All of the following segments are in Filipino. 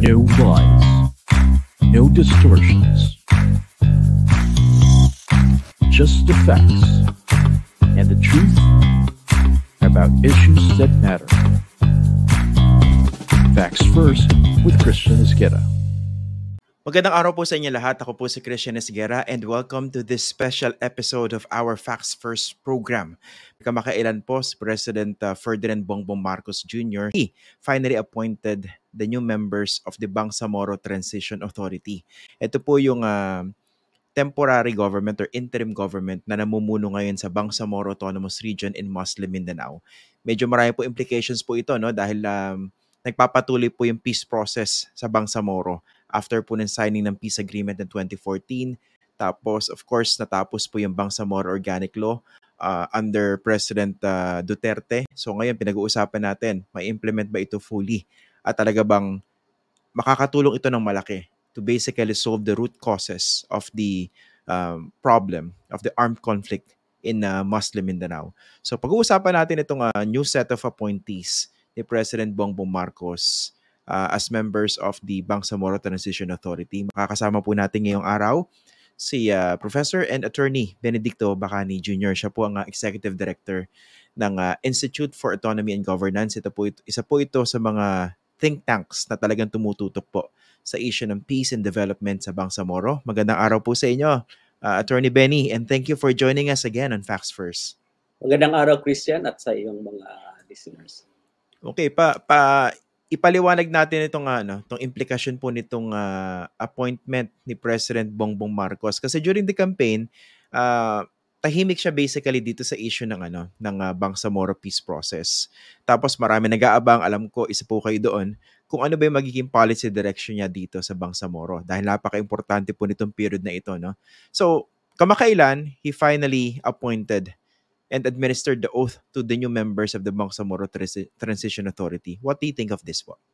No lies, no distortions, just the facts and the truth about issues that matter. Facts First with Christian Esguerra. Magandang araw po sa inyo lahat. Ako po si Christian Esguerra and welcome to this special episode of our Facts First program. Kamakailan po si President Ferdinand Bongbong Marcos Jr. He finally appointed the new members of the Bangsamoro Transition Authority. Ito po yung temporary government or interim government na namumuno ngayon sa Bangsamoro Autonomous Region in Muslim Mindanao. Medyo marami po implications po ito, no, dahil nagpapatuloy po yung peace process sa Bangsamoro after po ng signing ng peace agreement in 2014. Tapos, of course, natapos po yung Bangsamoro Organic Law under President Duterte. So ngayon, pinag-uusapan natin, may implement ba ito fully? At talaga bang makakatulong ito ng malaki to basically solve the root causes of the problem of the armed conflict in Muslim Mindanao. So pag-uusapan natin itong new set of appointees ni President Bongbong Marcos as members of the Bangsamoro Transition Authority. Makakasama po natin ngayong araw si Professor and Attorney Benedicto Bacani Jr. Siya po ang Executive Director ng Institute for Autonomy and Governance. Isa po ito sa mga think tanks na talagang tumututok po sa issue ng peace and development sa Bangsamoro. Magandang araw po sa inyo, Attorney Benny, and thank you for joining us again on Facts First. Magandang araw, Christian, at sa iyong mga listeners. Okay, ipaliwanag natin itong implikasyon po nitong appointment ni President Bongbong Marcos kasi during the campaign, tahimik siya basically dito sa issue ng Bangsamoro peace process. Tapos marami nag-aabang, alam ko isa po kayo doon, kung ano ba yung magiging policy direction niya dito sa Bangsamoro dahil napaka-importante po nitong period na ito, no? So, kamakailan, he finally appointed and administered the oath to the new members of the Bangsamoro Transition Authority. What do you think of this one?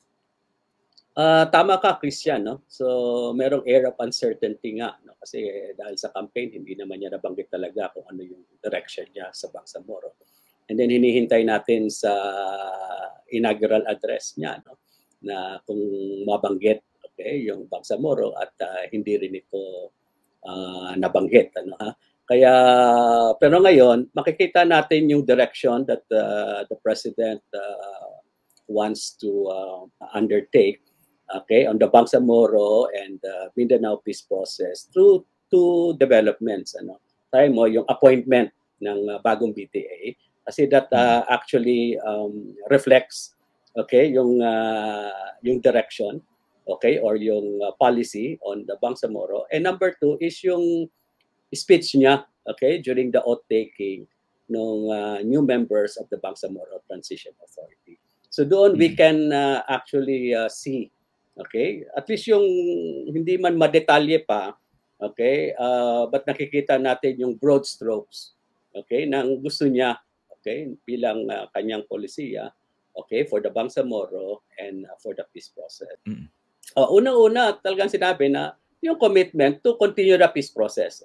Tama ka, Christian, no? So, merong air of uncertainty nga, no? Kasi dahil sa campaign, hindi naman niya nabanggit talaga kung ano yung direction niya sa Bangsamoro. And then hinihintay natin sa inaugural address niya, no? Na kung mabanggit, okay, yung Bangsamoro at hindi rin ito nabanggit, ano ha? Kaya, pero ngayon, makikita natin yung direction that the President wants to undertake, okay, on the Bangsamoro and Mindanao peace process through two developments. Tayo mo, yung appointment ng bagong BTA, kasi that actually reflects, okay, yung direction, okay, or yung policy on the Bangsamoro. And number two is yung speech niya, okay, during the oath-taking ng new members of the Bangsamoro Transition Authority. So doon we can actually see, okay, at least yung hindi man madetalye pa, okay, but nakikita natin yung broad strokes, okay, ng gusto niya, okay, bilang kanyang polisiya, okay, for the Bangsamoro and for the peace process. Unang-una, talagang sinabi na yung commitment to continue the peace process.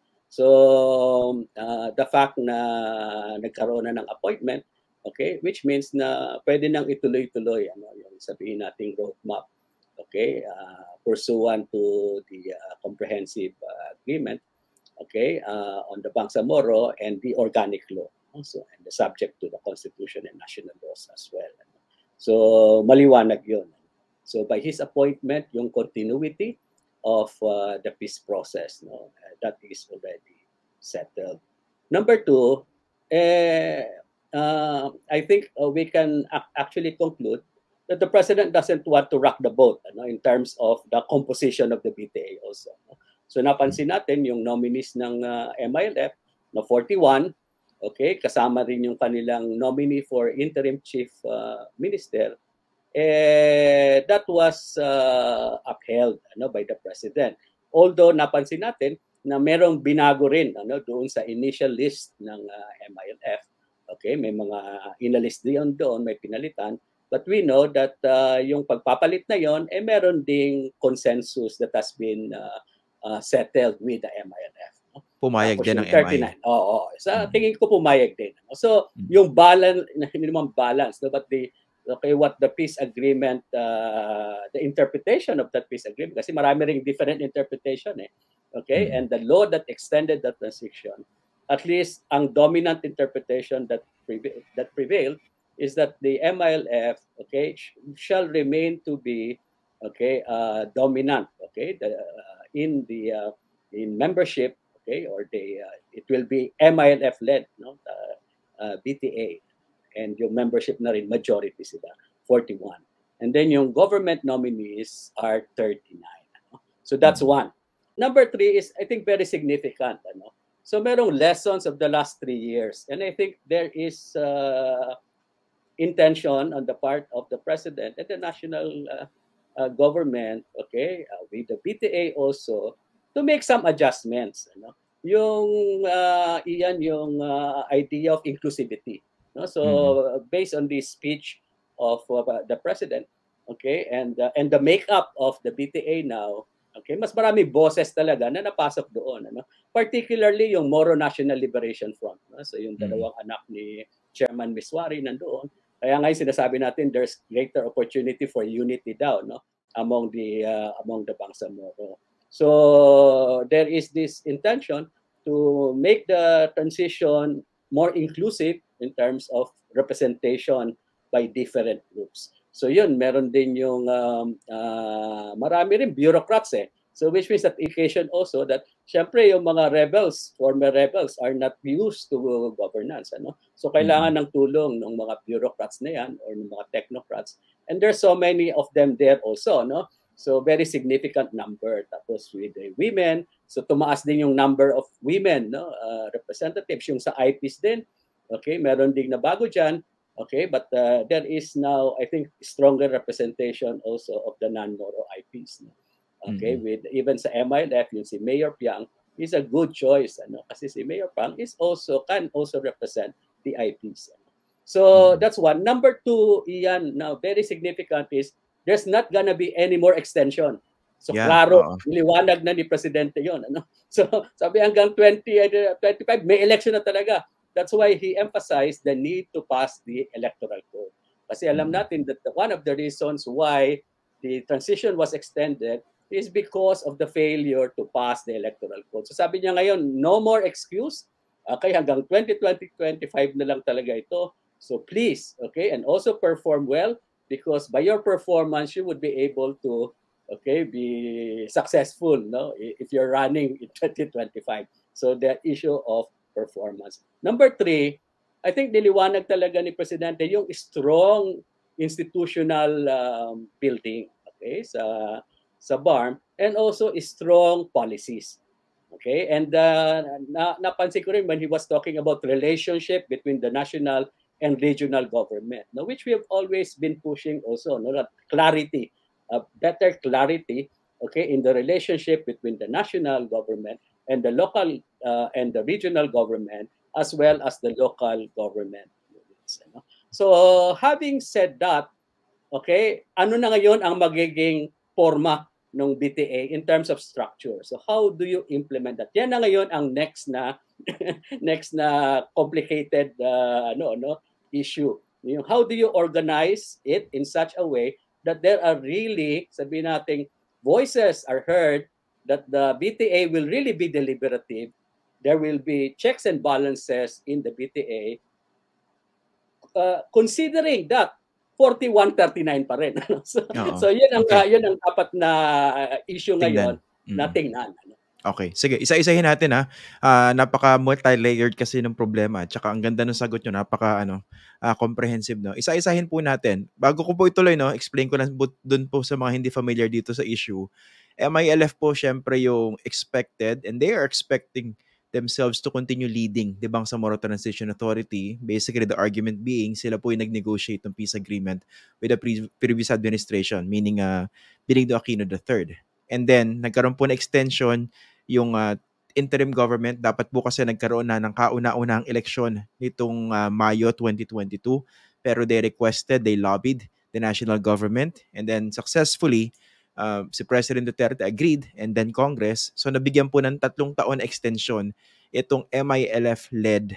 So, the fact na nagkaroon na ng appointment, okay, which means na pwede nang ituloy-tuloy, yung sabihin nating roadmap, okay, pursuant to the comprehensive agreement, okay, on the Bangsamoro and the organic law, also, and the subject to the Constitution and national laws as well. So, maliwanag yun. So, by his appointment, yung continuity of the peace process, no, that is already settled. Number two, I think we can actually conclude that the president doesn't want to rock the boat, in terms of the composition of the BTA also. So napansin natin yung nominees ng MILF na 41, okay, kasama rin yung kanilang nominee for interim chief minister. That was upheld by the president. Although napansin natin na merong binago rin doon sa initial list ng MILF. Okay, may mga inalist doon, may pinalitan. But we know that yung pagpapalit na yon, meron ding consensus that has been settled with the MILF. Pumayag din ng 39. Oo. Sa tingin ko pumayag din. So, yung balance, hindi naman balance, but the okay, what the peace agreement, the interpretation of that peace agreement, kasi marami ring different interpretation okay, and the law that extended the transition, at least ang dominant interpretation that prevailed is that the MILF, okay, shall remain to be, okay, dominant, okay, in membership, okay, or it will be MILF led, no, BTA. And yung membership na rin, majority sila, 41. And then yung government nominees are 39. So that's one. Number 3 is, I think, very significant. So merong lessons of the last 3 years. And I think there is intention on the part of the president and the national government, okay, with the BTA also, to make some adjustments. Yung iyan yung idea of inclusivity. So based on the speech of the president, okay, and the makeup of the BTA now, okay, mas marami boses talaga na napasok doon, particularly yung Moro National Liberation Front, so yung dalawang anak ni Chairman Miswari nandoon. Kaya ngayon sinasabi natin there's greater opportunity for unity daw, among the Bangsamoro. So there is this intention to make the transition more inclusive in terms of representation by different groups. So yun, meron din yung marami rin bureaucrats So which means that occasion also that syempre yung mga rebels, former rebels are not used to governance. So kailangan ng tulong ng mga bureaucrats na yan or ng mga technocrats. And there's so many of them there also. So very significant number. Tapos with the women, so tumaas din yung number of women representatives. Yung sa IPs din, okay, meron ding nabago dyan. Okay, but there is now, I think, stronger representation also of the non-Moro IPs. Okay, with even sa MILF, yung si Mayor Piang is a good choice. Kasi si Mayor Piang can also represent the IPs. So that's one. Number 2, Ian, now very significant is there's not gonna be any more extension. So klaro, niliwanag na ni Presidente yon. So sabi hanggang 2025, may election na talaga. That's why he emphasized the need to pass the electoral code. Kasi alam natin that one of the reasons why the transition was extended is because of the failure to pass the electoral code. So sabi niya ngayon, no more excuse. Okay, hanggang 2025 na lang talaga ito. So please, okay, and also perform well because by your performance, you would be able to, okay, be successful, if you're running in 2025. So the issue of performance. Number 3, I think niliwanag talaga ni Presidente yung strong institutional building, okay, sa BARM, and also strong policies. Okay, and napansin ko rin when he was talking about relationship between the national and regional government, which we have always been pushing also, that clarity, better clarity, okay, in the relationship between the national government and the local and the regional government, as well as the local government units. So having said that, okay, ano na ngayon ang magiging forma ng BTA in terms of structure? So how do you implement that? Yan na ngayon ang next na complicated issue. How do you organize it in such a way that there are really, sabihin natin, voices are heard that the BTA will really be deliberative. There will be checks and balances in the BTA, considering that 41-39 pa rin. So yun ang dapat na issue ngayon na tingnan. Okay, sige, isa-isahin natin napaka multi-layered kasi ng problema at saka ang ganda ng sagot nyo, napaka comprehensive, Isa-isahin po natin. Bago ko po ituloy, explain ko lang doon po sa mga hindi familiar dito sa issue. MILF po syempre yung expected and they are expecting themselves to continue leading the Bangsamoro Transition Authority. Basically, the argument being sila po yung nag-negotiate ng peace agreement with the previous administration, meaning Benigno Aquino III. And then, nagkaroon po na extension yung interim government. Dapat po kasi nagkaroon na ng kauna-unahang eleksyon nitong Mayo 2022. Pero they lobbied the national government. And then, successfully, si President Duterte agreed and then Congress. So nabigyan po ng 3 taon extension itong MILF-led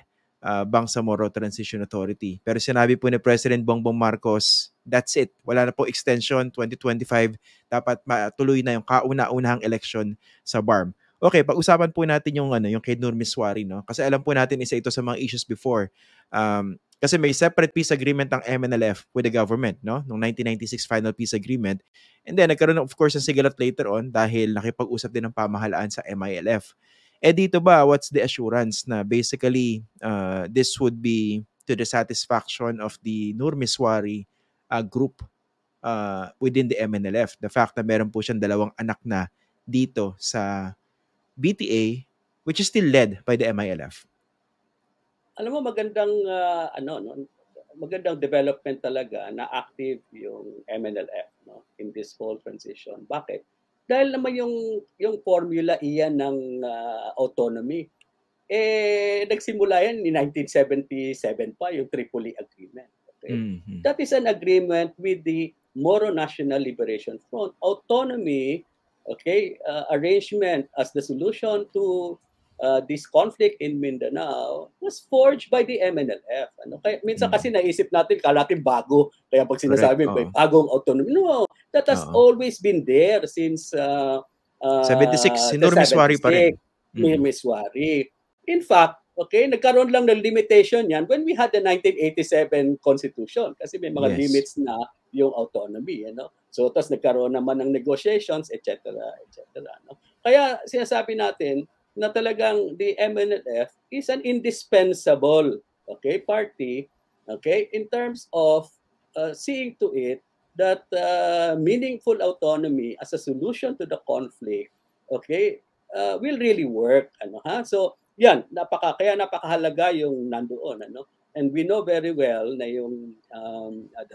Bangsamoro Transition Authority. Pero sinabi po ni President Bongbong Marcos, that's it. Wala na po extension 2025. Dapat matuloy na yung kauna-unahang election sa BARM. Okay, pag-usapan po natin yung yung kay Nur Miswari, no? Kasi alam po natin isa ito sa mga issues before. Kasi may separate peace agreement ang MNLF with the government, no? Noong 1996 final peace agreement. And then nagkaroon of course ng sigalat later on dahil nakipag-usap din ng pamahalaan sa MILF. Dito ba, what's the assurance na basically this would be to the satisfaction of the Nur Miswari group within the MNLF? The fact na meron po siyang 2 anak na dito sa BTA, which is still led by the MILF. Alam mo, magandang magandang development talaga na active yung MNLF, no, in this whole transition. Bakit? Dahil naman yung formula iyan ng autonomy, nagsimula yan in 1977 pa, yung Tripoli Agreement. Okay? Mm-hmm. That is an agreement with the Moro National Liberation Front. Autonomy, okay, arrangement as the solution to this conflict in Mindanao was forged by the MNLF. Kaya, minsan kasi naisip natin, kala natin bago. Kaya pag sinasabi, bagong autonomy. No, that has always been there since 76. Si Nur Miswari pa rin. Miswari. In fact, okay, nagkaroon lang ng limitation yan when we had the 1987 Constitution kasi may mga limits na yung autonomy. So, tapos nagkaroon naman ng negotiations, etc. No? Kaya sinasabi natin, na talagang the MNLF is an indispensable, okay, party, okay, in terms of seeing to it that meaningful autonomy as a solution to the conflict, okay, will really work. So, yan, kaya napakahalaga yung nandoon. And we know very well na yung 2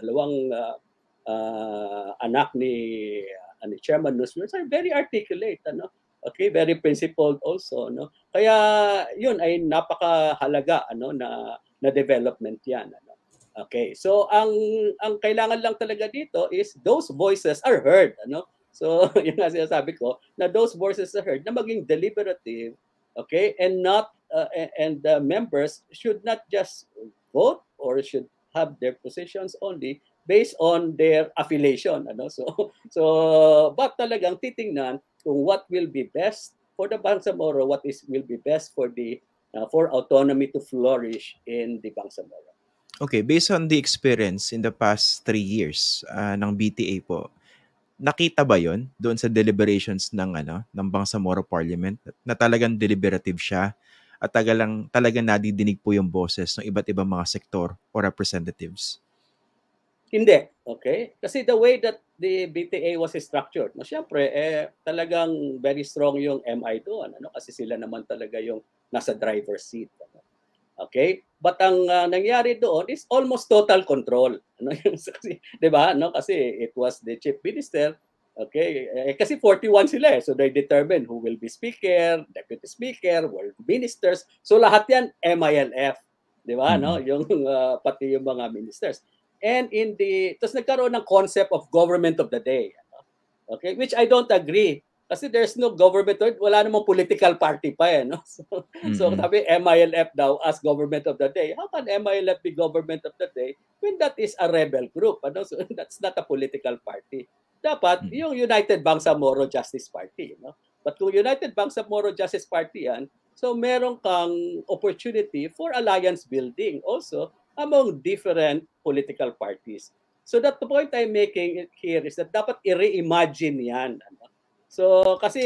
anak ni Chairman Nusmir are very articulate. Okay, very principled also, no. Kaya yun ay napakahalaga na development 'yan, Okay. So ang kailangan lang talaga dito is those voices are heard, So yun nga sinasabi ko na those voices are heard na maging deliberative, okay? And not and the members should not just vote or should have their positions only based on their affiliation, So but talagang titingnan kung what will be best for the Bangsamoro, will be best for the for autonomy to flourish in the Bangsamoro. Okay, based on the experience in the past 3 years ng BTA po, nakita ba 'yon doon sa deliberations ng Bangsamoro Parliament na talagang deliberative siya at talagang nadidinig po yung boses ng iba't ibang mga sektor o representatives? Hindi, okay? Kasi the way that the BTA was structured, syempre, talagang very strong yung MI doon, kasi sila naman talaga yung nasa driver's seat. Okay? But ang nangyari doon is almost total control. Kasi, 'di ba? Kasi it was the chief minister, okay? Kasi 41 sila so they determine who will be speaker, deputy speaker, world ministers. So lahat 'yan MILF, 'di ba? Yung pati yung mga ministers. And tapos nagkaroon ng concept of government of the day. Okay? Which I don't agree. Kasi there's no government, wala namang political party pa So sabi MILF daw as government of the day. How can MILF be government of the day when that is a rebel group? So that's not a political party. Dapat yung United Bangsamoro Justice Party. But kung United Bangsamoro Justice Party yan, so meron kang opportunity for alliance building also among different political parties. So that the point I'm making here is that dapat i-reimagine yan. So kasi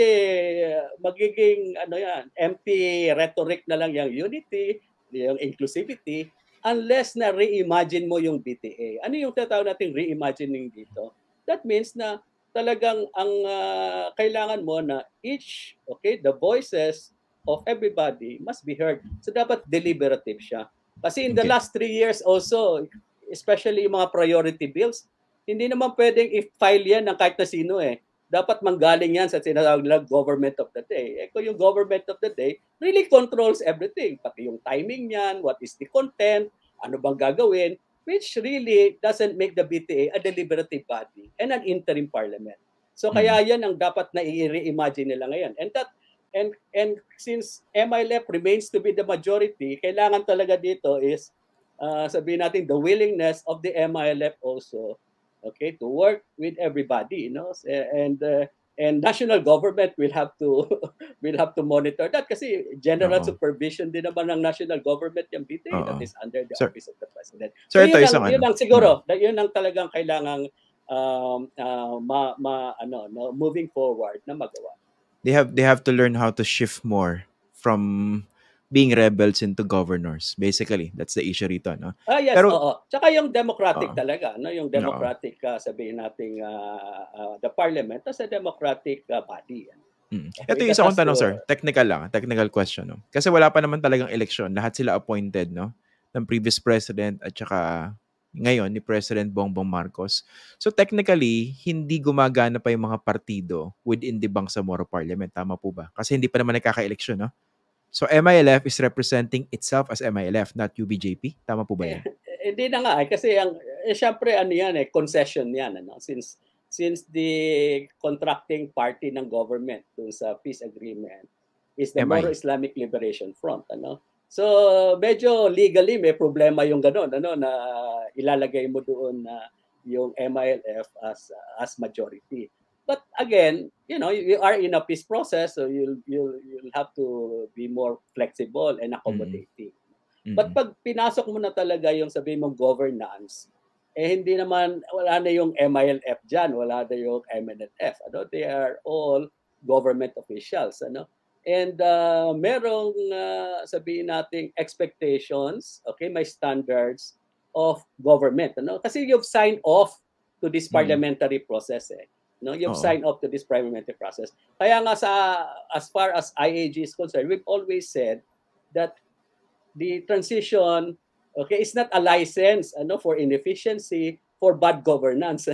magiging empty rhetoric na lang yung unity, yung inclusivity, unless na reimagine mo yung BTA. Ano yung tatawag nating reimagining dito? That means na talagang ang kailangan mo na the voices of everybody must be heard. So dapat deliberative siya. Kasi in the last 3 years also, especially yung mga priority bills, hindi naman pwedeng i-file yan ng kahit na sino Dapat manggaling yan sa sinatawag na government of the day. Kung yung government of the day really controls everything. Pati yung timing niyan, what is the content, ano bang gagawin, which really doesn't make the BTA a deliberative body and an interim parliament. So kaya yan ang dapat na i-reimagine nila ngayon. And that And since MILF remains to be the majority, kailangan talaga dito is sabihin natin the willingness of the MILF also, okay, to work with everybody, you know, and national government will have to will have to monitor that kasi general Oo. supervision din naman ng national government yung BTA that Oo. is under the Sir, office of the president. sir, So ito isang yun ano. ang siguro, yun ang talagang kailangang moving forward na magawa. They have to learn how to shift more from being rebels into governors. Basically, that's the issue rito, no? Yes, Pero oo. Tsaka yung democratic oo. talaga, no? Yung Oo. democratic, sabihin nating the parliament as a democratic body. Ito yung isa kong tanong, sir. Technical lang. Technical question, no? Kasi wala pa naman talagang eleksyon. Lahat sila appointed, no? Ng previous president at saka ngayon ni President Bongbong Marcos. So technically, hindi gumagana pa yung mga partido within the Bangsamoro Parliament. Tama po ba? Kasi hindi pa naman nagkaka-eleksyon, no? So MILF is representing itself as MILF, not UBJP. Tama po ba yan? Hindi na nga kasi syempre ano yan concession yan, ano? Since the contracting party ng government dun sa peace agreement is the MI. Moro Islamic Liberation Front, ano? So medyo legally may problema yung gano'n, ano, na ilalagay mo doon na yung MILF as majority. But again, you know, you are in a peace process, so you'll have to be more flexible and accommodating. But pag pinasok mo na talaga yung sabihin mong governance, hindi naman, wala na yung MILF dyan, wala na yung MNLF. Ano? They are all government officials. Ano? And merong sabihin nating expectations, okay, may standards of government. Ano? Kasi you've signed off to this parliamentary process. No? You've signed off to this parliamentary process. Kaya nga as far as IAG is concerned, we've always said that the transition, okay, it's not a license for inefficiency, for bad governance.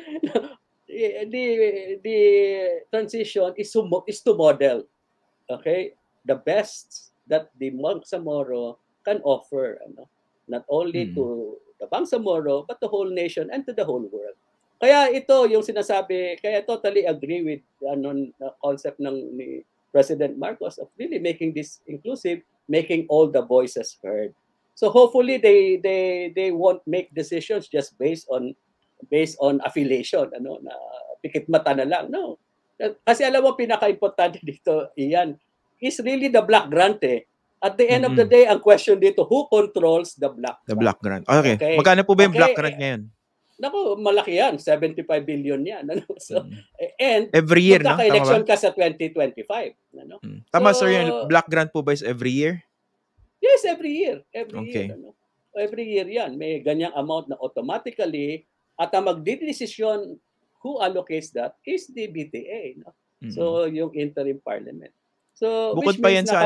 The transition is to model, okay, the best that the Bangsamoro can offer, not only to the Bangsamoro but the whole nation and to the whole world. Kaya ito yung sinasabi, kaya totally agree with the concept ni President Marcos of really making this inclusive, making all the voices heard. So hopefully they won't make decisions just based on affiliation, na pikit mata na lang. No. Kasi alam mo pinaka-importante dito, Ian, is really the block grant eh. At the end of the day, ang question dito, who controls the block grant? The block grant. Okay. Magkano po ba yung block grant ngayon? Naku, malaki yan. 75 billion yan. So, and every year, no? Magkaka-election ka sa 2025. Tama, sir, yung block grant po ba is every year? Yes, every year. Every year yan. May ganyang amount na automatically at ang magdidesisyon who allocates that is the BTA. No? So, yung interim parliament. So, bukod pa yan sa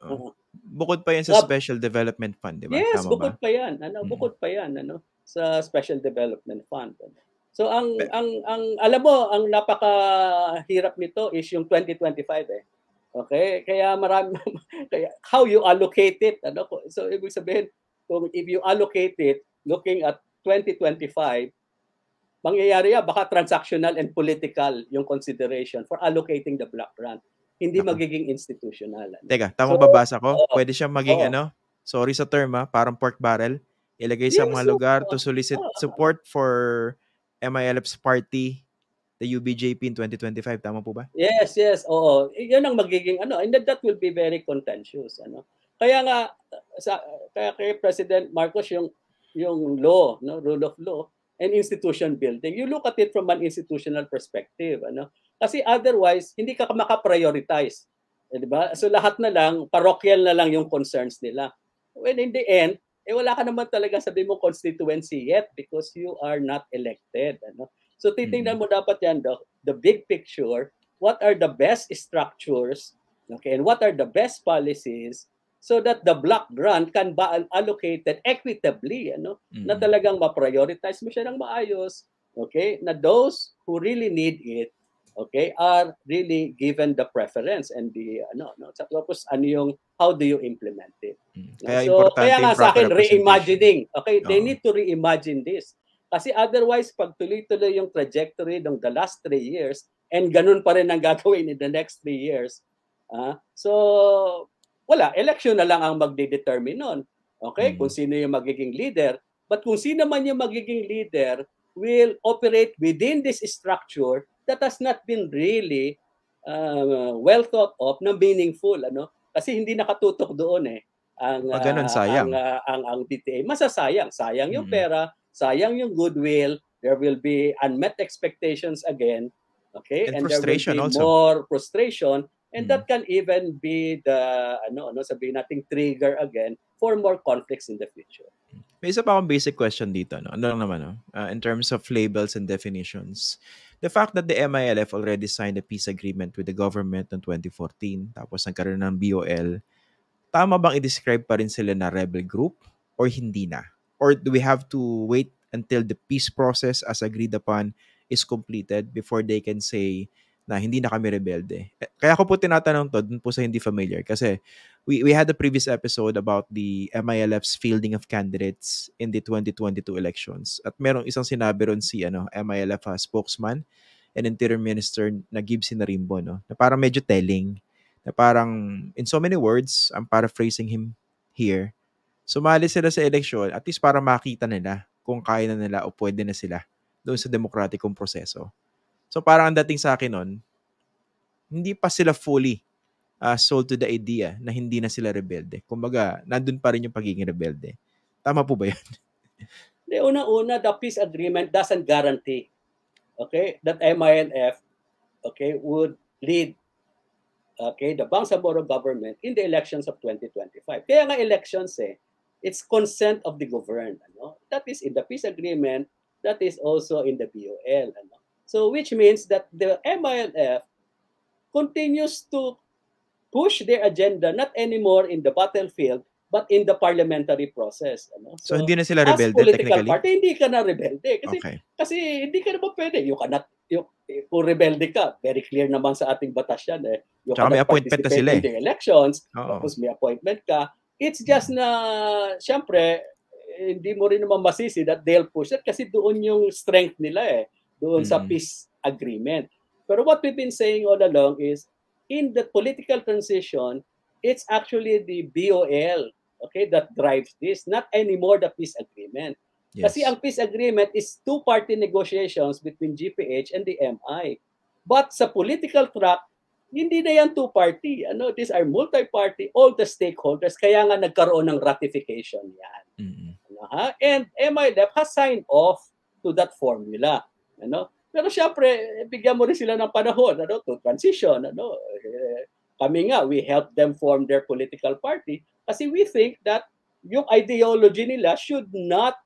bukod pa yan sa Special Development Fund, di ba? Yes, tama bukod pa yan. Bukod pa yan, sa Special Development Fund. So, ang alam mo, ang napakahirap nito is yung 2025 eh. Okay? Kaya kaya how you allocate it, so ibig sabihin, if you allocate it looking at 2025, mangyayari baka transactional and political yung consideration for allocating the block grant. Hindi magiging institutional. Teka, tamang babasa ko. Pwede siyang maging sorry sa term parang pork barrel. Ilagay sa mga lugar to solicit support for MILF's party, the UBJP in 2025. Tama po ba? Yes. Oo. Yan ang magiging and that will be very contentious. Kaya nga kaya kay President Marcos yung law, rule of law and institution building. You look at it from an institutional perspective, Kasi otherwise hindi ka maka-prioritize. Di ba? So lahat na lang parochial na lang yung concerns nila. When in the end, wala ka naman talaga sabi mo constituency yet because you are not elected. So titingnan mo dapat yan, the big picture, what are the best structures, okay, and what are the best policies so that the block grant can be allocated equitably, na talagang ma-prioritize mo siya ng maayos, okay, na those who really need it, okay, are really given the preference and the tapos how do you implement it? Kaya nga sa akin reimagining. Okay, they need to reimagine this. Kasi otherwise pag tuloy-tuloy yung trajectory ng the last 3 years and ganun pa rin ang gagawin in the next 3 years, So, wala. Election na lang ang magde-determine nun. Okay? Kung sino yung magiging leader. But kung sino man yung magiging leader will operate within this structure that has not been really well thought of na meaningful. Kasi hindi nakatutok doon ang Pag ganun, sayang. ang DTA. Masasayang. Sayang yung pera, sayang yung goodwill, there will be unmet expectations again. Okay? And there will be frustration also. more frustration. And that can even be the, sabihin nating trigger again for more conflicts in the future. May isa pa akong basic question dito. Ano lang naman, in terms of labels and definitions. The fact that the MILF already signed a peace agreement with the government in 2014, tapos nagkaroon ng BOL, tama bang i-describe pa rin sila na rebel group or hindi na? Or do we have to wait until the peace process as agreed upon is completed before they can say na hindi na kami rebelde? Kaya ko po tinatanong to dun po sa hindi familiar kasi we had a previous episode about the MILF's fielding of candidates in the 2022 elections. At merong isang sinabi ron si MILF spokesman and Interior Minister na Gibson Narimbo, na parang medyo telling, na parang in so many words, I'm paraphrasing him here, sumali sila sa eleksyon at least para makita nila kung kaya na nila o pwede na sila doon sa demokratikong proseso. So parang ang dating sa akin nun, hindi pa sila fully sold to the idea na hindi na sila rebelde. Kumbaga, nandun pa rin yung pagiging rebelde. Tama po ba yan? Una-una, the peace agreement doesn't guarantee, okay, that MILF, okay, would lead, okay, the Bangsamoro government in the elections of 2025. Kaya nga elections it's consent of the governed. That is in the peace agreement, that is also in the BOL. So which means that the MILF continues to push their agenda not anymore in the battlefield but in the parliamentary process. So hindi na sila rebelde technically? Party, hindi ka na rebelde. Kasi hindi ka naman pwede. Kung rebelde ka, very clear naman sa ating batas yan. Tsaka may appointment na sila in the elections, tapos may appointment ka. It's just na, syempre, hindi mo rin naman masisi that they'll push it kasi doon yung strength nila doon sa peace agreement. Pero what we've been saying all along is, in the political transition, it's actually the BOL, okay, that drives this, not anymore the peace agreement. Yes. Kasi ang peace agreement is two-party negotiations between GPH and the MI. But sa political track, hindi na yan two-party. These are multi-party, all the stakeholders, kaya nga nagkaroon ng ratification yan. And MILF has signed off to that formula. Pero syempre, bigyan mo rin sila ng panahon to transition. Kami nga, we help them form their political party kasi we think that yung ideology nila should not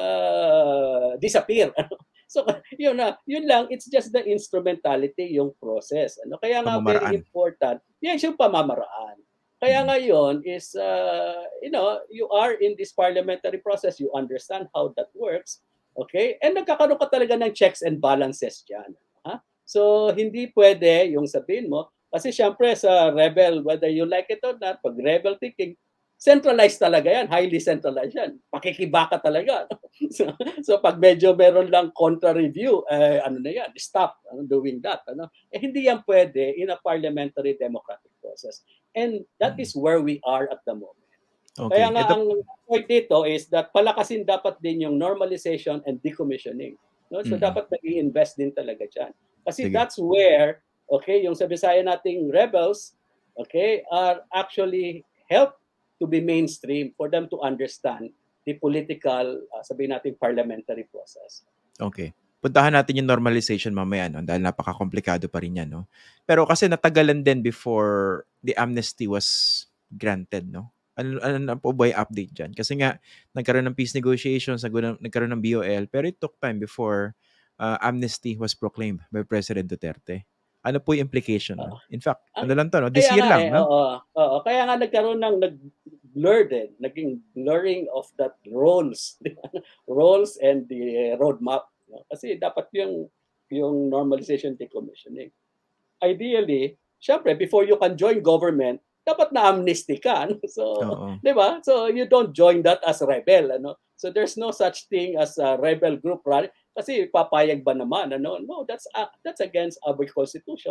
disappear. So, yun lang, it's just the instrumentality, yung process. Kaya nga, very important, yan yung pamamaraan. Kaya ngayon is, you are in this parliamentary process, you understand how that works, okay? And nagkakaroon ka talaga ng checks and balances dyan. So, hindi pwede yung sabihin mo, kasi syempre sa rebel, whether you like it or not, pag rebel thinking, centralized talaga yan, highly centralized yan. Pakikibaka talaga. So pag medyo meron lang contra-review, na yan, stop doing that. Hindi yan pwede in a parliamentary democratic process. And that is where we are at the moment. Okay. Kaya nga ang point dito is that palakasin dapat din yung normalization and decommissioning. So dapat nag-i-invest din talaga dyan. Kasi that's where, okay, yung sa Bisaya nating rebels, okay, are actually help to be mainstream for them to understand the political, sabihin natin, parliamentary process. Okay. Puntahan natin yung normalization mamaya, dahil napaka-komplikado pa rin yan. Pero kasi natagalan din before the amnesty was granted. Ano po ba yung update dyan? Kasi nga, nagkaroon ng peace negotiations, nagkaroon ng BOL, pero it took time before amnesty was proclaimed by President Duterte. Ano po yung implication? In fact, lang to, this year lang. Kaya nga nagkaroon ng blur din, naging blurring of that roles and the roadmap. Kasi dapat yung normalization decommissioning. Ideally, syempre, before you can join government, dapat na amnesty ka. So, di ba? So, you don't join that as rebel. So, there's no such thing as a rebel group rally. Kasi papayag ba naman? No, that's against our constitution. And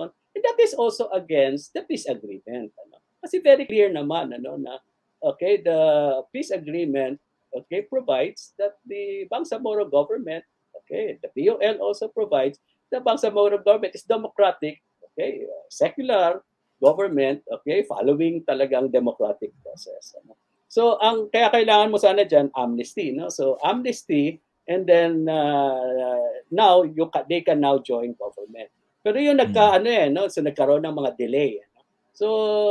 that is also against the peace agreement. Ano? Kasi very clear naman na okay, the peace agreement provides that the Bangsamoro government, okay, the BOL also provides the Bangsamoro government is democratic, okay, secular government, okay, following talagang democratic process. Ano? So kaya kailangan mo sana diyan amnesty, no? So amnesty, and then now they can now join government. Pero yung so nagkaroon ng mga delay. No? So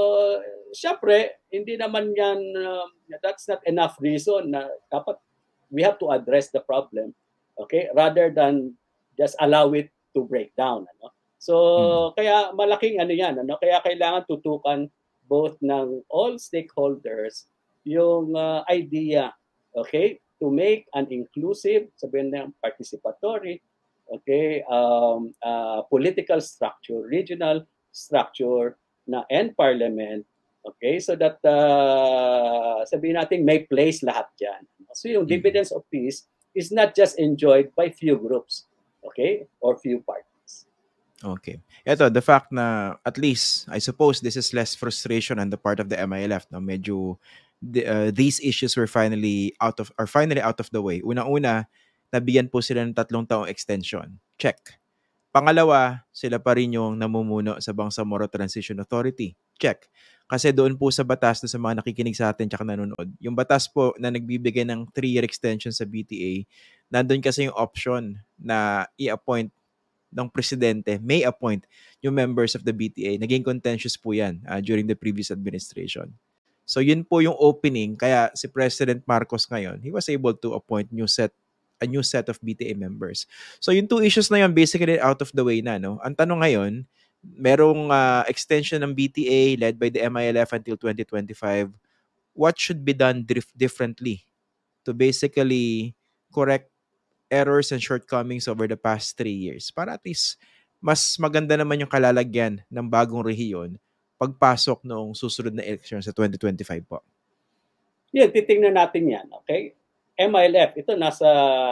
syempre hindi naman yan that's not enough reason na dapat we have to address the problem, okay, rather than just allow it to break down, ano? So kaya malaking yan, ano? Kaya kailangan tutukan both ng all stakeholders yung idea, okay, to make an inclusive, sabihin na participatory, okay, political structure, regional structure na and parliament, okay, so that sabihin natin may place lahat dyan. So yung dividends of peace is not just enjoyed by few groups, okay, or few parties. Okay. Ito, the fact na at least, I suppose this is less frustration on the part of the MILF. No? Medyo these issues were finally out of the way. Unang-una, nabigyan po sila ng 3 taong extension. Check. Pangalawa, sila pa rin yung namumuno sa Bangsamoro Transition Authority. Check. Kasi doon po sa batas na sa mga nakikinig sa atin tsaka nanonood, yung batas po na nagbibigay ng 3-year extension sa BTA, nandun kasi yung option na i-appoint ng presidente, may appoint yung members of the BTA. Naging contentious po yan during the previous administration. So yun po yung opening, kaya si President Marcos ngayon, he was able to appoint a new set of BTA members. So yung 2 issues na yun, basically out of the way na. No? Ang tanong ngayon, merong extension ng BTA led by the MILF until 2025. What should be done differently to basically correct errors and shortcomings over the past 3 years? Para at least mas maganda naman yung kalalagyan ng bagong rehiyon pagpasok noong susunod na election sa 2025 po. Yan, titingnan natin yan, okay? MILF, ito nasa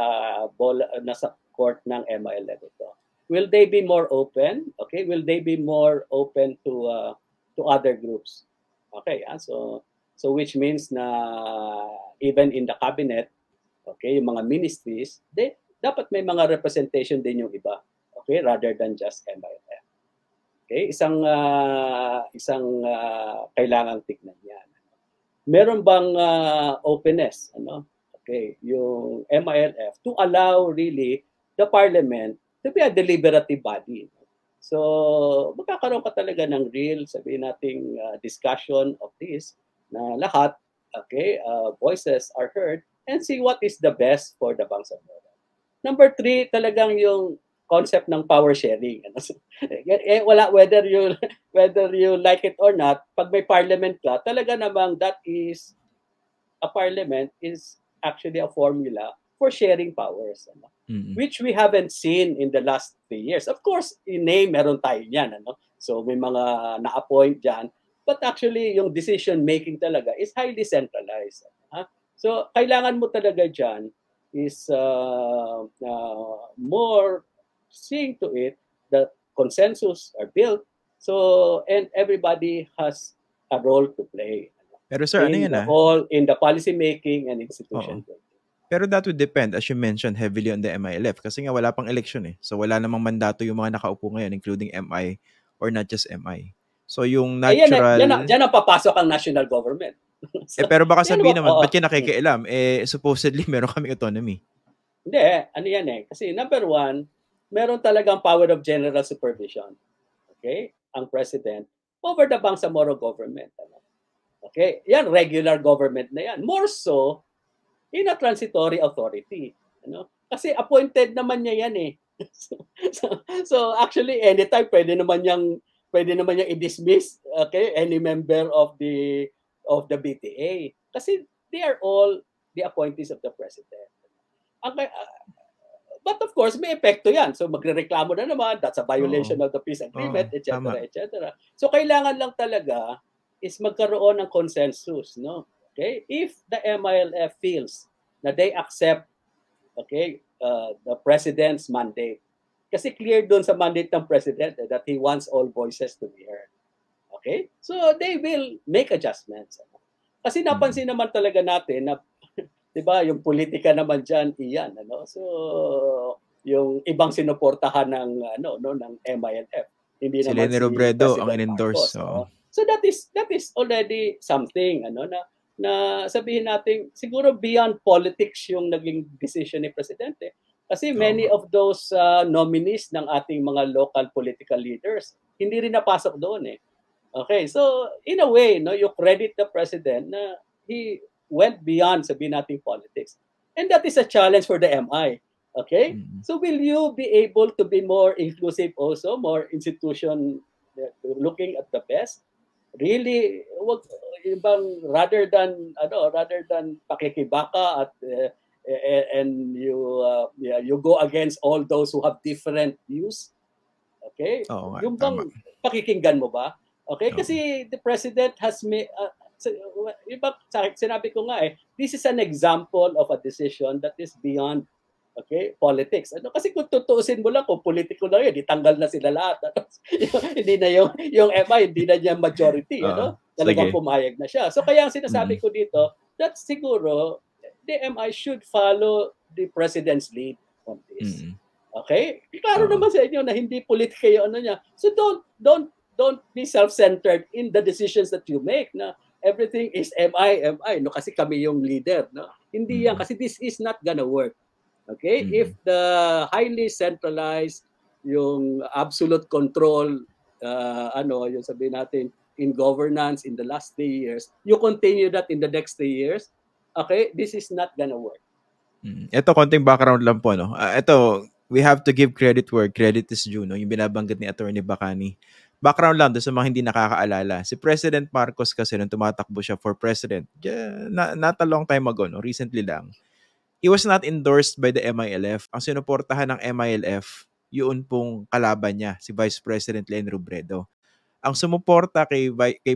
court ng MILF ito. Will they be more open? Okay, will they be more open to other groups? Okay, so which means na even in the cabinet, okay, yung mga ministries, dapat may mga representation din yung iba, okay, rather than just MILF. Okay, isang kailangang tignan yan. Meron bang openness, ano? Okay, yung MILF to allow really the parliament to be a deliberative body. So, magkakaroon ka talaga ng real, sabihin nating discussion of this na lahat, okay, voices are heard and see what is the best for the Bangsamoro. Number 3, talagang yung concept ng power sharing. Wala whether you like it or not, pag may parliament ka, talaga namang that is a parliament is actually a formula for sharing powers, ano? Which we haven't seen in the last 3 years. Of course, in name meron tayo niyan, ano? So may mga na-appoint diyan, but actually yung decision making talaga is highly centralized. So kailangan mo talaga diyan is more seeing to it that consensus are built, so and everybody has a role to play. Pero sir, ano yan all in the policy making and institution building. Pero that would depend, as you mentioned, heavily on the MILF kasi nga wala pang election eh. So wala namang mandato yung mga nakaupo ngayon, including MI or not just MI. So yung natural... Diyan ang papasok ang national government. So, pero baka sabihin naman, ba't yan nakikialam? Supposedly meron kaming autonomy. Hindi, ano yan eh. Kasi number 1, meron talagang power of general supervision. Okay? Ang president over the Bangsamoro government. Okay? Yan, regular government na yan. More so, in a transitory authority. Kasi appointed naman niya yan eh. So actually, anytime pwede naman niyang i-dismiss, okay, any member of the BTA. Kasi they are all the appointees of the president. But of course, may epekto yan. So magrereklamo na naman, that's a violation of the peace agreement, etc., etc. So kailangan lang talaga is magkaroon ng consensus, no? Okay? If the MILF feels na they accept, okay, the president's mandate, Kasi clear doon sa mandate ng President that he wants all voices to be heard. Okay? So they will make adjustments. Kasi napansin naman talaga natin na 'di ba, yung politika naman diyan iyan, ano. So yung ibang sinuportahan ng ng MILF, hindi Si naman Leni si Robredo ang President in-endorse. Marcos. So that is already something na sabihin natin siguro beyond politics yung naging decision ni Presidente. Kasi many of those nominees ng ating mga local political leaders hindi rin napasok doon eh. Okay, so in a way, you credit the president na he went beyond sabihin nating politics. And that is a challenge for the MI. Okay? So will you be able to be more inclusive also, more institution looking at the best? Really, rather than pakikibaka at and you go against all those who have different views. Okay? Yung bang pakikinggan mo ba? Okay, kasi the president has made sinabi ko nga this is an example of a decision that is beyond politics. Kasi kung tutuusin mo lang kung politiko lang yun, ditanggal na sila lahat. Hindi na yung MI, hindi na niya majority, talagang pumayag na siya. So kaya ang sinasabi ko dito, that siguro the MI should follow the president's lead on this. Okay? Klaro naman sa inyo na hindi politika yung niya. So don't be self-centered in the decisions that you make na everything is MI kasi kami yung leader, hindi yan kasi this is not gonna work. Okay, if the highly centralized yung absolute control yung sabihin natin in governance in the last 3 years, you continue that in the next 3 years, okay, this is not gonna work. Ito konting background lang po ito, we have to give credit where credit is due, yung binabanggit ni Attorney Bacani. Background lang doon sa mga hindi nakakaalala. Si President Marcos kasi nung tumatakbo siya for president, not a long time ago, recently lang, he was not endorsed by the MILF. Ang sinuportahan ng MILF, yun pong kalaban niya, si Vice President Leni Robredo. Ang sumuporta kay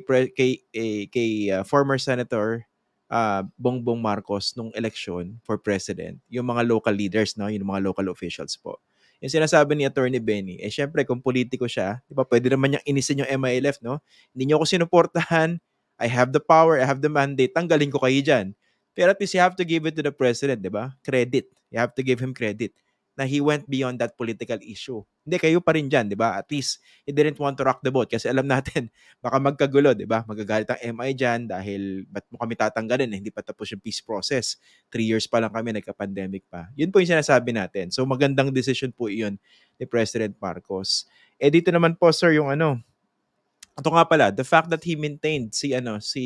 former Senator Bongbong Marcos nung election for president, yung mga local leaders, yung mga local officials po. Yung sinasabi ni Attorney Benny, syempre kung politiko siya, di ba, pwede naman niyang inisin yung MILF, Hindi niyo ako sinuportahan, I have the power, I have the mandate, tanggalin ko kayo dyan. Pero at least you have to give it to the president, di ba? Credit. You have to give him credit na he went beyond that political issue. Hindi, kayo pa rin dyan, di ba? At least, he didn't want to rock the boat kasi alam natin, baka magkagulo, di ba? Magagalit ang MI dyan dahil ba't mo kami tatanggalin? Hindi pa tapos yung peace process. 3 years pa lang kami, nagka-pandemic pa. Yun po yung sinasabi natin. So, magandang decision po yun ni President Marcos. Dito naman po, sir, yung ito nga pala, the fact that he maintained si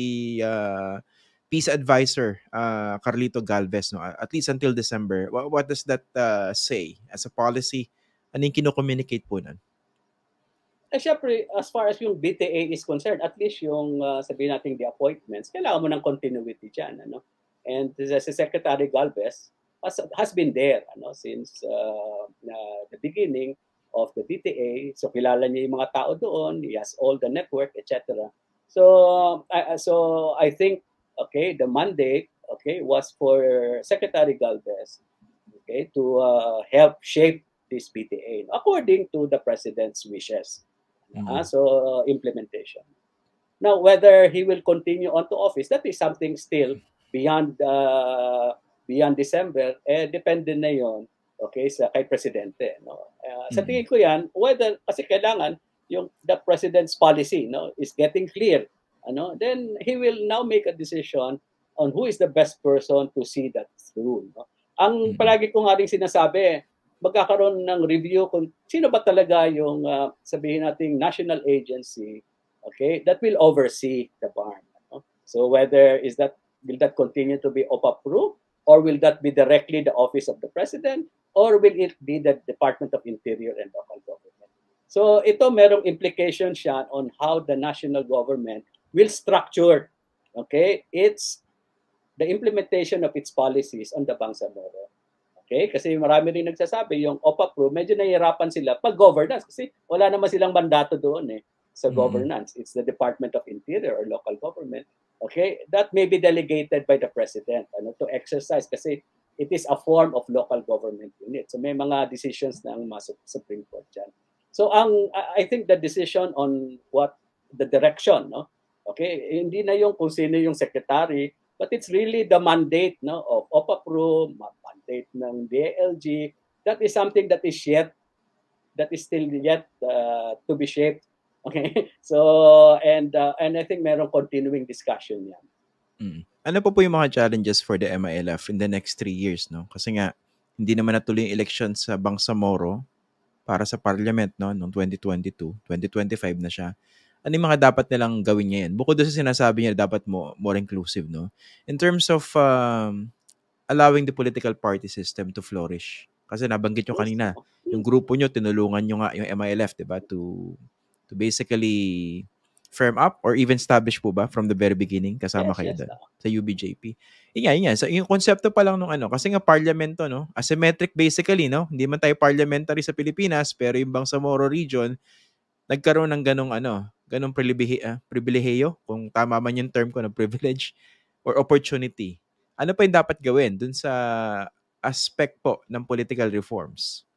peace advisor Carlito Galvez at least until December. What does that say as a policy? Ano yung kino-communicate po nun? Syempre, as far as yung BTA is concerned, at least yung sabihin natin the appointments, kailangan mo ng continuity dyan. And si Secretary Galvez has been there since the beginning of the BTA. So kilala niya yung mga tao doon, he has all the network, etc. So I think the mandate was for Secretary Galvez to help shape this BTA according to the president's wishes. So implementation. Now whether he will continue on to office, that is something still beyond December, depende na yon sa kay presidente. Sa tingin ko yan, whether kasi kailangan yung the president's policy is getting clear. Then he will now make a decision on who is the best person to see that through. Ang palagi ko nga rin sinasabi, magkakaroon ng review kung sino ba talaga yung sabihin nating national agency that will oversee the barn. So whether will that continue to be OPA-approved, or will that be directly the office of the president, or will it be the Department of Interior and Local Government? So ito merong implication siya on how the national government will structure it's the implementation of its policies on the Bangsamoro. Kasi marami rin nagsasabi yung OPA-approved, medyo nahihirapan sila pag governance kasi wala naman silang mandato doon sa governance. It's the Department of Interior or Local Government. That may be delegated by the president to exercise kasi it is a form of local government unit. So may mga decisions ng Supreme Court dyan. So I think the decision on what the direction, no? Okay, hindi na yung kung sino yung secretary, but it's really the mandate, no, of OPAPRO, mandate ng DILG. That is something that is still yet to be shaped. Okay, so and I think merong continuing discussion yan. Ano po yung mga challenges for the MILF in the next 3 years, no? Kasi nga hindi naman natuloy yung election sa Bangsamoro para sa parliament, no, noong 2022, 2025 na siya. Ano yung mga dapat nilang gawin ngayon? Bukod doon sa sinasabi niya dapat more inclusive, no? In terms of allowing the political party system to flourish. Kasi nabanggit nyo kanina, yung grupo nyo, tinulungan nyo nga yung MILF, diba? To basically firm up or even establish po ba from the very beginning kasama kayo doon sa UBJP. Yun nga. So, yung konsepto pa lang nung kasi nga parlamento, no? Asymmetric basically, no? Hindi man tayo parliamentary sa Pilipinas, pero yung Bangsamoro region, nagkaroon ng ganong pribilehiyo, kung tama man yung term ko na privilege or opportunity. Ano pa yung dapat gawin dun sa aspect po ng political reforms?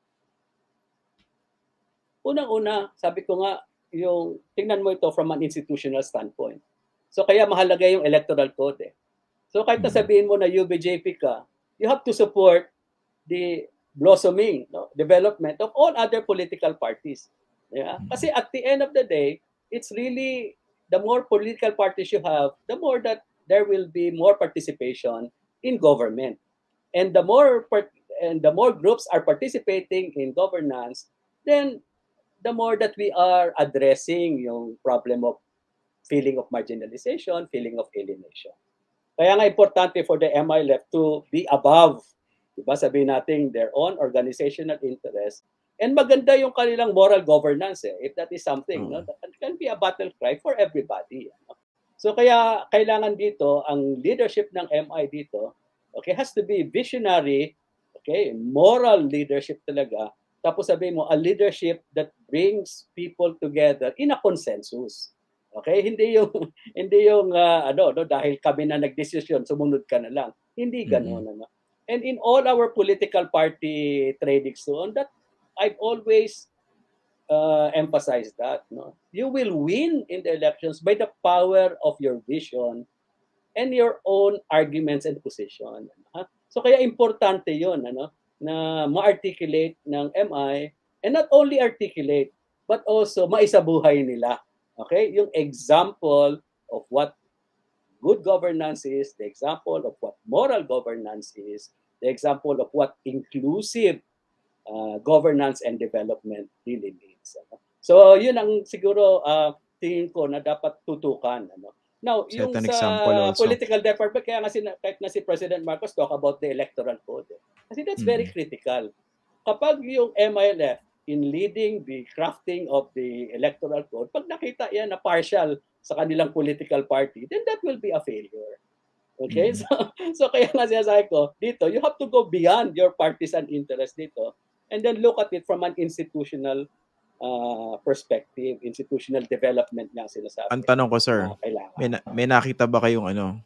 Unang-una, sabi ko nga, yung tingnan mo ito from an institutional standpoint. So kaya mahalaga yung electoral code. So kahit nasabihin mo na UBJP ka, you have to support the blossoming, no, development of all other political parties. Yeah? Kasi at the end of the day, it's really the more political parties you have, the more that there will be more participation in government. And the more groups are participating in governance, then the more that we are addressing yung problem of feeling of marginalization, feeling of alienation. Kaya nga importante for the MILF to be above, diba, sabihin natin, their own organizational interest, and maganda yung kanilang moral governance. If that is something, no, that can be a battle cry for everybody. No? So kaya kailangan dito, ang leadership ng MI dito, okay, has to be visionary, okay, moral leadership talaga. Tapos sabihin mo, a leadership that brings people together in a consensus. Okay? Hindi yung dahil kami na nagdesisyon, sumunod ka na lang. Hindi ganoon. And in all our political party tradings on that, I've always emphasized that, no? You will win in the elections by the power of your vision and your own arguments and position. So kaya importante 'yon, na ma-articulate ng MI, and not only articulate, but also maisabuhay nila. Okay? Yung example of what good governance is, the example of what moral governance is, the example of what inclusive governance and development really means. So, yun ang siguro tingin ko na dapat tutukan. Now, yung sa political department, kaya nga kahit na si President Marcos talk about the electoral code. Kasi that's very critical. Kapag yung MILF in leading the crafting of the electoral code, pag nakita yan na partial sa kanilang political party, then that will be a failure. Okay? So kaya nga sinasabi ko, dito, you have to go beyond your partisan interest dito and then look at it from an institutional perspective, institutional development niya sinasabi. Ang tanong ko, sir, may nakita ba kayong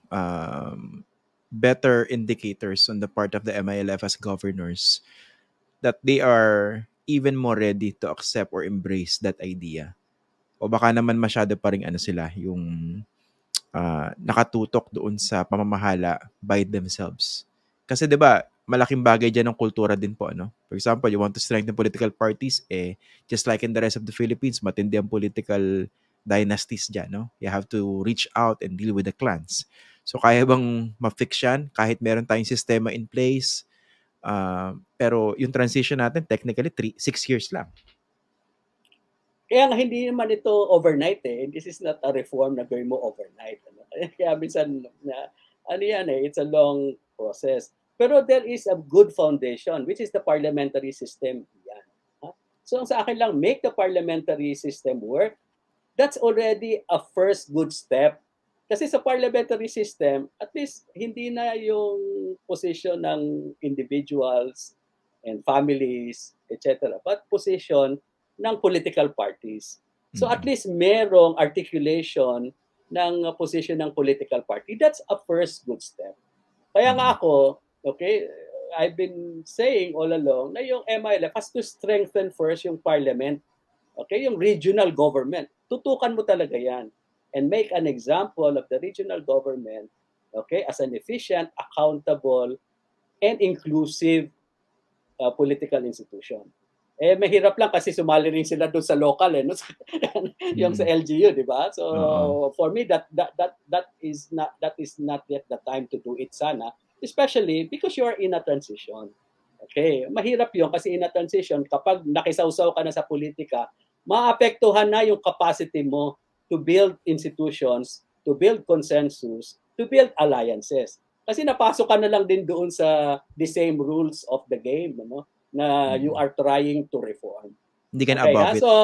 better indicators on the part of the MILF as governors that they are even more ready to accept or embrace that idea? O baka naman masyado pa rin sila yung nakatutok doon sa pamamahala by themselves? Kasi 'di ba, malaking bagay dyan ng kultura din po, ano? For example, you want to strengthen political parties, just like in the rest of the Philippines, matindi ang political dynasties dyan, no? You have to reach out and deal with the clans. So, kaya bang ma-fix yan kahit meron tayong sistema in place? Pero yung transition natin, technically, 6 years lang. Kaya nga, hindi naman ito overnight, This is not a reform na gawin mo overnight. Kaya minsan, it's a long process. Pero there is a good foundation, which is the parliamentary system. Yan. So sa akin lang, make the parliamentary system work. That's already a first good step. Kasi sa parliamentary system, at least hindi na yung position ng individuals and families, etc. But position ng political parties. So at least merong articulation ng position ng political party. That's a first good step. Kaya nga ako, okay, I've been saying all along na yung MILF has to strengthen first yung parliament. Okay, yung regional government. Tutukan mo talaga yan. And make an example of the regional government, okay, as an efficient, accountable, and inclusive political institution. Mahirap lang kasi sumali rin sila doon sa local, no? Yung sa LGU, di ba? So for me, that is not yet the time to do it sana, especially because you are in a transition. Okay, mahirap yun kasi in a transition, kapag nakisawsaw ka na sa politika, maapektuhan na yung capacity mo to build institutions, to build consensus, to build alliances. Kasi napasok ka na lang din doon sa the same rules of the game, no? Na you are trying to reform. Hindi ka na above it. So,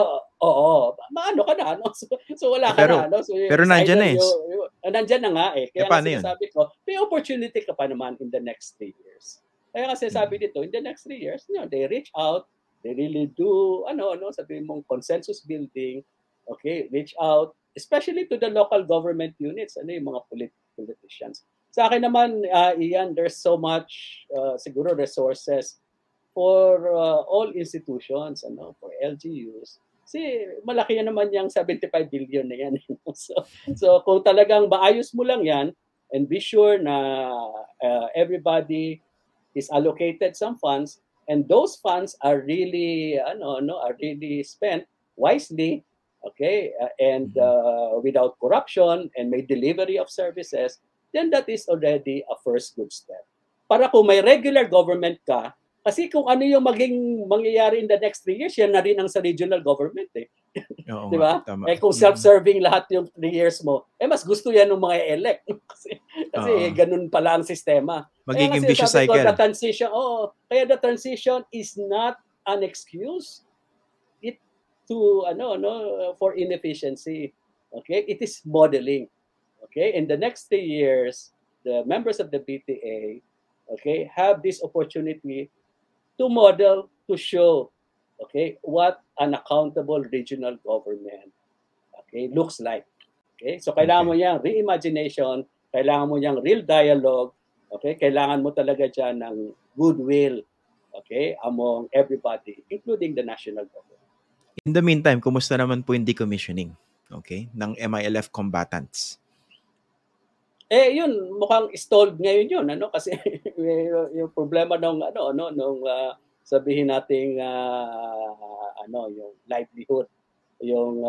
maano ka na, no? So wala ka na, no? So, pero nandyan na nandyan na nga eh. Kaya nga sabi ko, may opportunity ka pa naman in the next 3 years. Kaya kasi sabi dito, in the next 3 years, they reach out, they really do, sabi mong consensus building, okay, reach out, especially to the local government units, yung mga politicians. Sa akin naman, Ian, there's so much, siguro, resources for all institutions, for LGUs. Kasi malaki yan naman yung 75 billion na yan. So kung talagang maayos mo lang yan, and be sure na everybody is allocated some funds, and those funds are really, are really spent wisely, okay, and without corruption, and may delivery of services, then that is already a first good step. Para kung may regular government ka, kasi kung ano yung mangyayari in the next 3 years, yan na rin ang sa regional government eh. Di ba? Kung self-serving lahat yung 3 years mo, mas gusto yan ng mga elect. kasi ganun pala ang sistema. Magiging vicious cycle. Kaya the transition is not an excuse for inefficiency. Okay? It is modeling. Okay? In the next 3 years, the members of the BTA, okay, have this opportunity to model, to show, okay, what an accountable regional government, okay, looks like. Okay, so kailangan mo niyang reimagination, kailangan mo niyang real dialogue, okay, kailangan mo talaga dyan ng goodwill, okay, among everybody, including the national government. In the meantime, kumusta naman po yung decommissioning, okay, ng MILF combatants? Yun, mukhang stalled ngayon yun, kasi yung problema nung sabihin nating yung livelihood, yung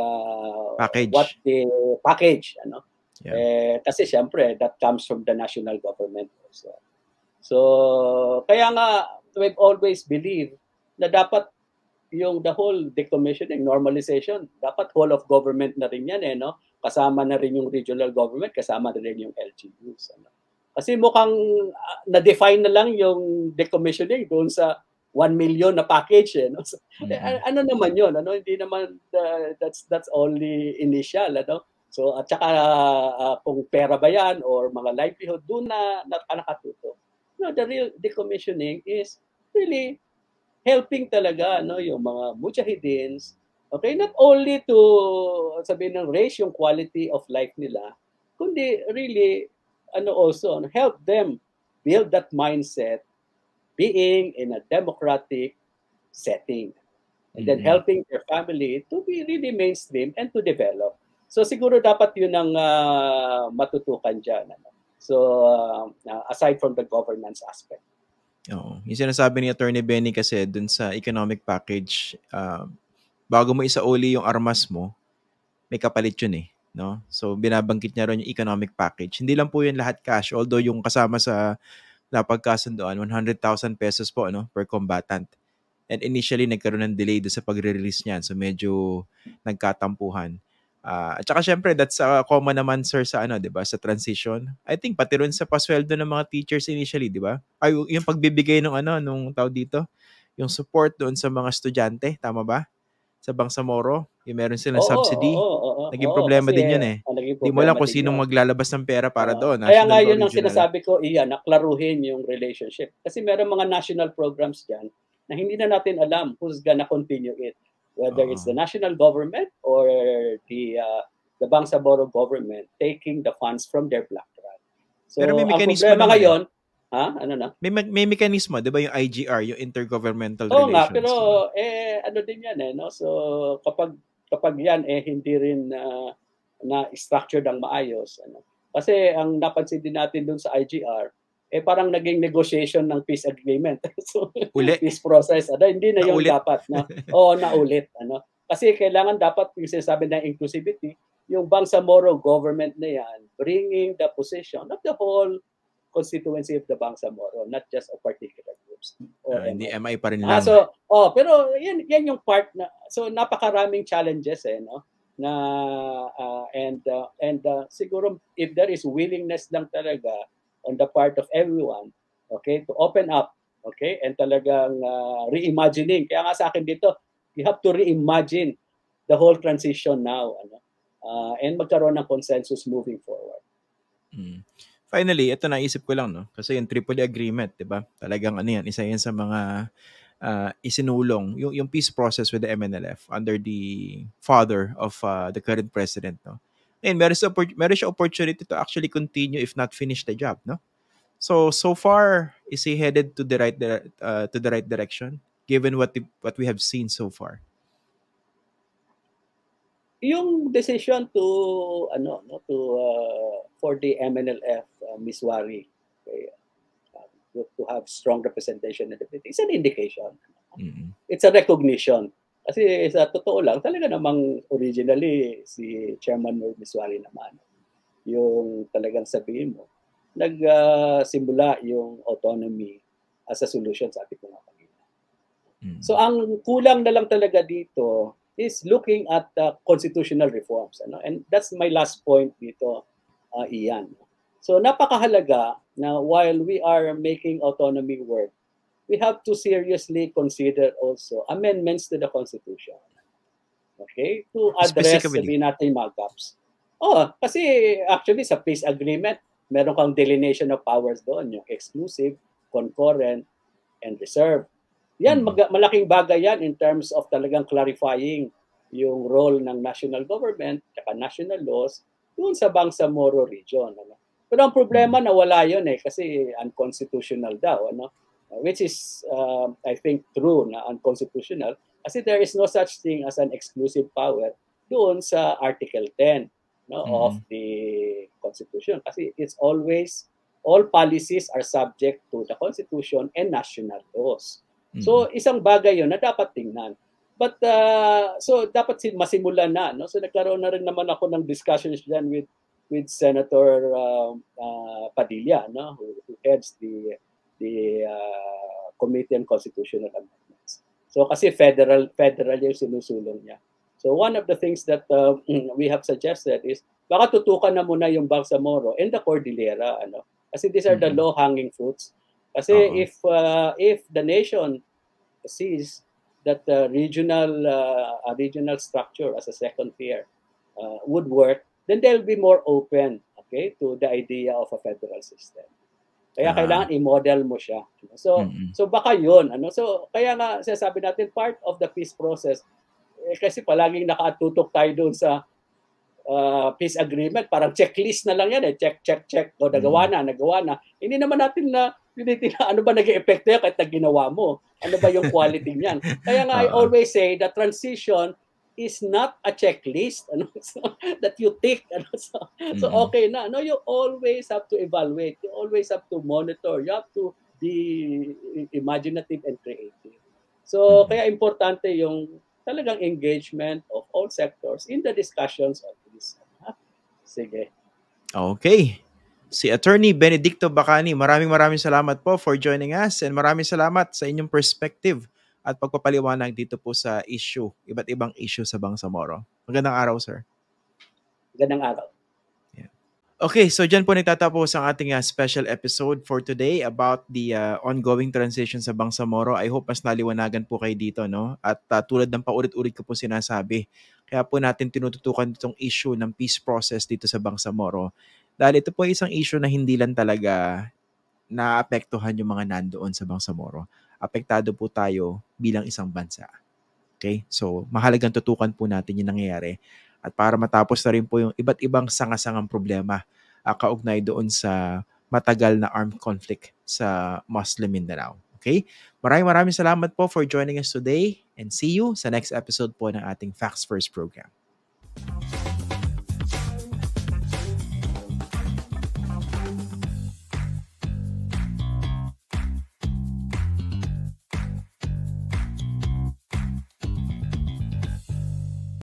package, Yeah. Kasi siyempre that comes from the national government also. So kaya nga we've always believed na dapat yung the whole decommissioning, normalization, dapat whole of government na rin yan kasama na rin yung regional government, kasama na rin yung LGUs. Kasi mukhang na-define na lang yung decommissioning doon sa 1 million na package. So, ano naman yun? Hindi naman, that's only initial. So, at saka kung pera ba yan or mga livelihood, doon na nakatuto. The real decommissioning is really helping talaga yung mga mujahidins, okay, not only to sabihin ng raise yung quality of life nila, kundi really also help them build that mindset being in a democratic setting, and then helping their family to be really mainstream and to develop. So siguro dapat yun ang matutukan dyan. So aside from the governance aspect. Oo. Yung sinasabi ni Attorney Benny kasi dun sa economic package, bago mo isauli yung armas mo, may kapalit yun no? So, binabanggit niya rin yung economic package. Hindi lang po yun lahat cash, although yung kasama sa napagkasundoan, 100,000 pesos po, per combatant. And initially, nagkaroon ng delay doon sa pagre-release niyan. So, medyo nagkatampuhan. At saka, syempre, that's common naman, sir, sa diba? Sa transition. I think, pati rin sa pasweldo ng mga teachers initially, diba? Ay, yung pagbibigay ng nung tawag dito, yung support doon sa mga estudyante, tama ba? Sa Bangsamoro, yung meron silang subsidy. Naging problema din yun Hindi mo lang kung sinong maglalabas ng pera para doon. Kaya nga yun ang sinasabi ko, naklaruhin yung relationship. Kasi meron mga national programs dyan na hindi na natin alam who's gonna continue it. Whether it's the national government or the Bangsamoro government taking the funds from their black grant. So, pero may ang mekanismo problema ngayon, Ano na? May mekanismo, 'di ba, yung IGR, yung Intergovernmental Oo nga, Relations, pero 'di ba? ano din yan no? So kapag yan hindi rin na structured ang maayos ano. Kasi ang napansin din natin doon sa IGR parang naging negotiation ng peace agreement. So Uli, peace process hindi na yon naulit. dapat no. Oo, naulit ano. Kasi kailangan dapat yung sinasabi ng inclusivity, yung Bangsamoro government na yan bringing the position of the whole constituency of the Bangsamoro, not just of particular groups or Hindi MI. MI pa rin lang. Pero yan yung part na so napakaraming challenges no na siguro if there is willingness lang talaga on the part of everyone, okay, to open up, okay, and talagang reimagining. Kaya nga sa akin dito, you have to reimagine the whole transition now and magkaroon ng consensus moving forward. Finally, ito naisip ko lang, no? Kasi yung Tripoli Agreement, di ba? Talagang ano yan, isa yan sa mga isinulong, yung peace process with the MNLF under the father of the current president, no? And meron siya opportunity to actually continue if not finish the job, no? So far, is he headed to the right direction given what we have seen so far? Yung decision to for the MNLF Miswari to have strong representation in the Philippines, it's an indication. It's a recognition. Kasi sa totoo lang, talaga namang originally si Chairman Nur Miswari naman yung talagang sabihin mo nagsimula yung autonomy as a solution, sabi ko nga kanina. So ang kulang na lang talaga dito is looking at constitutional reforms. And that's my last point dito, Ian. So napakahalaga na while we are making autonomy work, we have to seriously consider also amendments to the Constitution. Okay? To address sabihin natin mga gaps. Kasi actually sa peace agreement, meron kang delineation of powers doon, yung exclusive, concurrent, and reserve. Yan, malaking bagay yan in terms of talagang clarifying yung role ng national government at national laws doon sa Bangsamoro region. Pero ang problema na wala yun kasi unconstitutional daw. Which is, I think, true na unconstitutional kasi there is no such thing as an exclusive power doon sa Article 10 of the Constitution. Kasi it's always, all policies are subject to the Constitution and national laws. So isang bagay yun na dapat tingnan. But so dapat masimulan na, no? So nagkaroon na rin naman ako ng discussions diyan with Senator Padilla, no? Who heads the Committee on Constitutional Amendments. So kasi federal yung sinusulong niya. So one of the things that we have suggested is baka tutukan na muna yung Bangsamoro and the Cordillera, Kasi these are the low-hanging fruits. Kasi if the nation sees that regional structure as a second tier would work, then they'll be more open, okay, to the idea of a federal system. Kaya kailangan i-model mo siya. So baka yun. So kaya nga sinasabi natin part of the peace process kasi palaging nakatutok tayo doon sa peace agreement, parang checklist na lang yan check o nagawa na. Hindi naman natin na ano ba nag-e-epekto yan kahit na ginawa mo, ano ba yung quality niyan. Kaya nga I always say the transition is not a checklist so, that you tick so okay na you always have to evaluate, you always have to monitor, you have to be imaginative and creative. So kaya importante yung talagang engagement of all sectors in the discussions of this. Sige. Okay. Si Attorney Benedicto Bacani, maraming salamat po for joining us and maraming salamat sa inyong perspective at pagpapaliwanag dito po sa iba't ibang issue sa Bangsamoro. Magandang araw, sir. Magandang araw. Okay, so dyan po nagtatapos ang ating special episode for today about the ongoing transition sa Bangsamoro. I hope mas naliwanagan po kayo dito, no? At tulad ng paulit-ulit ko po sinasabi, kaya po natin tinututukan itong issue ng peace process dito sa Bangsamoro. Dahil ito po ay isang issue na hindi lang talaga naapektuhan yung mga nandoon sa Bangsamoro. Apektado po tayo bilang isang bansa. Okay? So, mahalagang tutukan po natin yung nangyayari. At para matapos na rin po yung iba't ibang sangasangang problema kaugnay doon sa matagal na armed conflict sa Muslim Mindanao. Okay? Maraming salamat po for joining us today and see you sa next episode po ng ating Facts First program.